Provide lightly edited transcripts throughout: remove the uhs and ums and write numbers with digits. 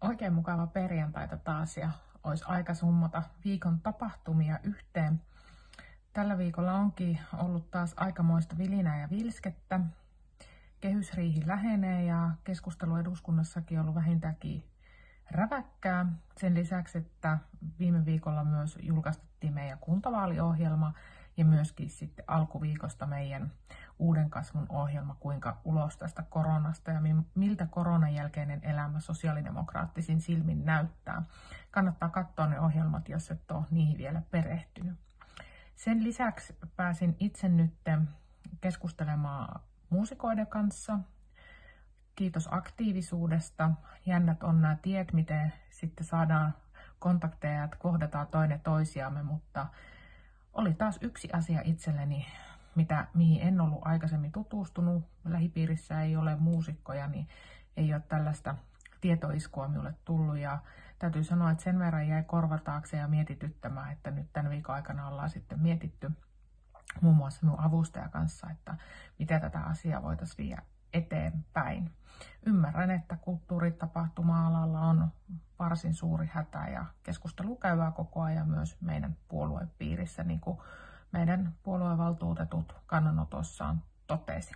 Oikein mukava perjantaita taas ja olisi aika summata viikon tapahtumia yhteen. Tällä viikolla onkin ollut taas aikamoista vilinää ja vilskettä. Kehysriihi lähenee ja keskustelu eduskunnassakin on ollut vähintäänkin räväkkää. Sen lisäksi, että viime viikolla myös julkaistettiin meidän kuntavaaliohjelma ja myöskin sitten alkuviikosta meidän uuden kasvun ohjelma, kuinka ulos tästä koronasta ja miltä koronan jälkeinen elämä sosiaalidemokraattisin silmin näyttää. Kannattaa katsoa ne ohjelmat, jos et ole niihin vielä perehtynyt. Sen lisäksi pääsin itse nyt keskustelemaan muusikoiden kanssa. Kiitos aktiivisuudesta. Jännät on nämä tiet, miten sitten saadaan kontakteja, että kohdataan toinen toisiamme, mutta oli taas yksi asia itselleni, mihin en ollut aikaisemmin tutustunut. Lähipiirissä ei ole muusikkoja, niin ei ole tällaista tietoiskua minulle tullut. Ja täytyy sanoa, että sen verran jäi korvataakse ja mietityttämään, että nyt tämän viikon aikana ollaan sitten mietitty muun muassa minun avustajan kanssa, että miten tätä asiaa voitaisiin viedä eteenpäin. Ymmärrän, että kulttuuritapahtuma-alalla on varsin suuri hätä ja keskustelu käydään koko ajan myös meidän puolueen piirissä, niin kuin meidän puoluevaltuutetut kannanotossaan totesi.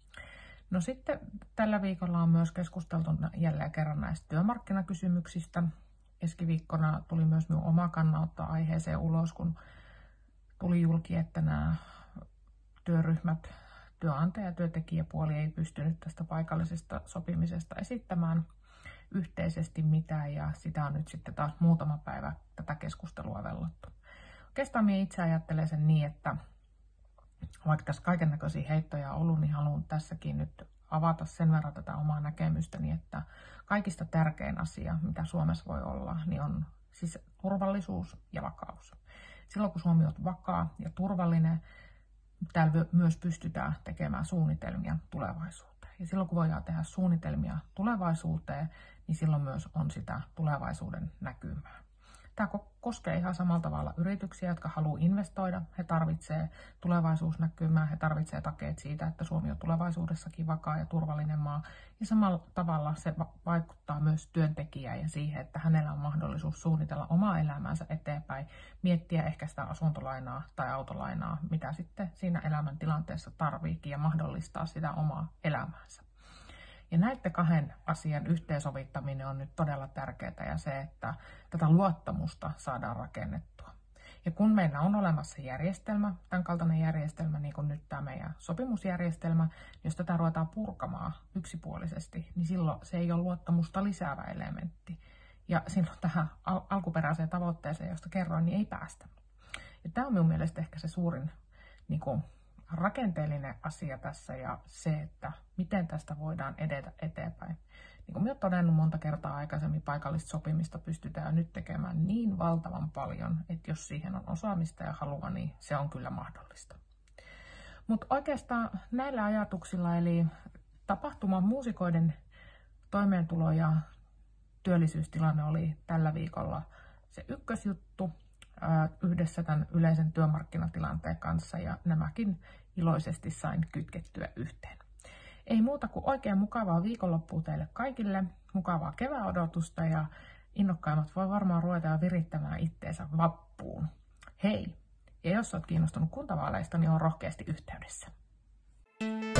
No sitten tällä viikolla on myös keskusteltu jälleen kerran näistä työmarkkinakysymyksistä. Keskiviikkona tuli myös minun oma kannanotto aiheeseen ulos, kun tuli julki, että nämä työryhmät, työnantaja- ja työntekijäpuoli ei pystynyt tästä paikallisesta sopimisesta esittämään yhteisesti mitään, ja sitä on nyt sitten taas muutama päivä tätä keskustelua vellottu. Oikeastaan minä itse ajattelen sen niin, että vaikka tässä kaikennäköisiä heittoja on ollut, niin haluan tässäkin nyt avata sen verran tätä omaa näkemystäni, että kaikista tärkein asia, mitä Suomessa voi olla, niin on siis turvallisuus ja vakaus. Silloin kun Suomi on vakaa ja turvallinen, täällä myös pystytään tekemään suunnitelmia tulevaisuuteen. Ja silloin kun voidaan tehdä suunnitelmia tulevaisuuteen, niin silloin myös on sitä tulevaisuuden näkymää. Tämä koskee ihan samalla tavalla yrityksiä, jotka haluaa investoida. He tarvitsevat tulevaisuusnäkymää, he tarvitsevat takeet siitä, että Suomi on tulevaisuudessakin vakaa ja turvallinen maa. Ja samalla tavalla se vaikuttaa myös työntekijään ja siihen, että hänellä on mahdollisuus suunnitella omaa elämäänsä eteenpäin, miettiä ehkä sitä asuntolainaa tai autolainaa, mitä sitten siinä elämäntilanteessa tarviikin ja mahdollistaa sitä omaa elämäänsä. Ja näiden kahden asian yhteensovittaminen on nyt todella tärkeää ja se, että tätä luottamusta saadaan rakennettua. Ja kun meillä on olemassa järjestelmä, tämän kaltainen järjestelmä, niin kuin nyt tämä meidän sopimusjärjestelmä, jos tätä ruvetaan purkamaan yksipuolisesti, niin silloin se ei ole luottamusta lisäävä elementti. Ja silloin tähän alkuperäiseen tavoitteeseen, josta kerroin, niin ei päästä. Ja tämä on minun mielestä ehkä se suurin rakenteellinen asia tässä ja se, että miten tästä voidaan edetä eteenpäin. Niin kuin minä olen todennut monta kertaa aikaisemmin, paikallista sopimista pystytään nyt tekemään niin valtavan paljon, että jos siihen on osaamista ja halua, niin se on kyllä mahdollista. Mutta oikeastaan näillä ajatuksilla, eli tapahtuman muusikoiden toimeentulo ja työllisyystilanne oli tällä viikolla se ykkösjuttu yhdessä tämän yleisen työmarkkinatilanteen kanssa, ja nämäkin iloisesti sain kytkettyä yhteen. Ei muuta kuin oikein mukavaa viikonloppua teille kaikille, mukavaa keväodotusta, ja innokkaimmat voi varmaan ruveta virittämään itteensä vappuun. Hei! Ja jos olet kiinnostunut kuntavaaleista, niin on rohkeasti yhteydessä.